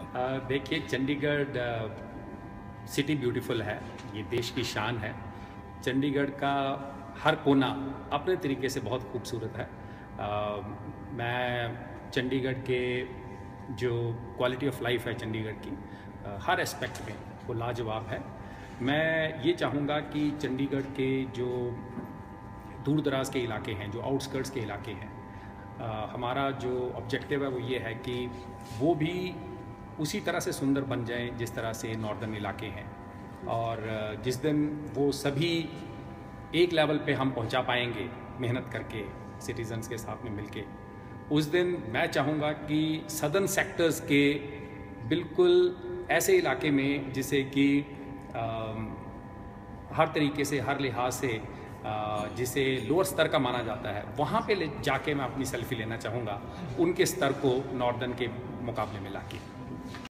देखिए, Chandigarh city beautiful है, ये देश की शान है। चंडीगढ़ का हर कोना अपने तरीके से बहुत खूबसूरत है। मैं चंडीगढ़ के जो क्वालिटी ऑफ लाइफ है चंडीगढ़ की, हर एस्पेक्ट में वो लाजवाब है। मैं ये चाहूँगा कि चंडीगढ़ के जो दूर दराज के इलाके हैं, जो आउटस्कर्ट्स के इलाके हैं, हमारा जो ऑब्जेक्टिव है वो ये है कि वो भी उसी तरह से सुंदर बन जाएं जिस तरह से नॉर्दर्न इलाके हैं। और जिस दिन वो सभी एक लेवल पे हम पहुंचा पाएंगे मेहनत करके सिटीजन्स के साथ में मिलके, उस दिन मैं चाहूँगा कि सदर्न सेक्टर्स के बिल्कुल ऐसे इलाके में जिसे कि हर तरीके से, हर लिहाज से जिसे लोअर स्तर का माना जाता है, वहाँ पे जाके मैं अपनी सेल्फी लेना चाहूँगा उनके स्तर को नॉर्दर्न के मुकाबले में लाके।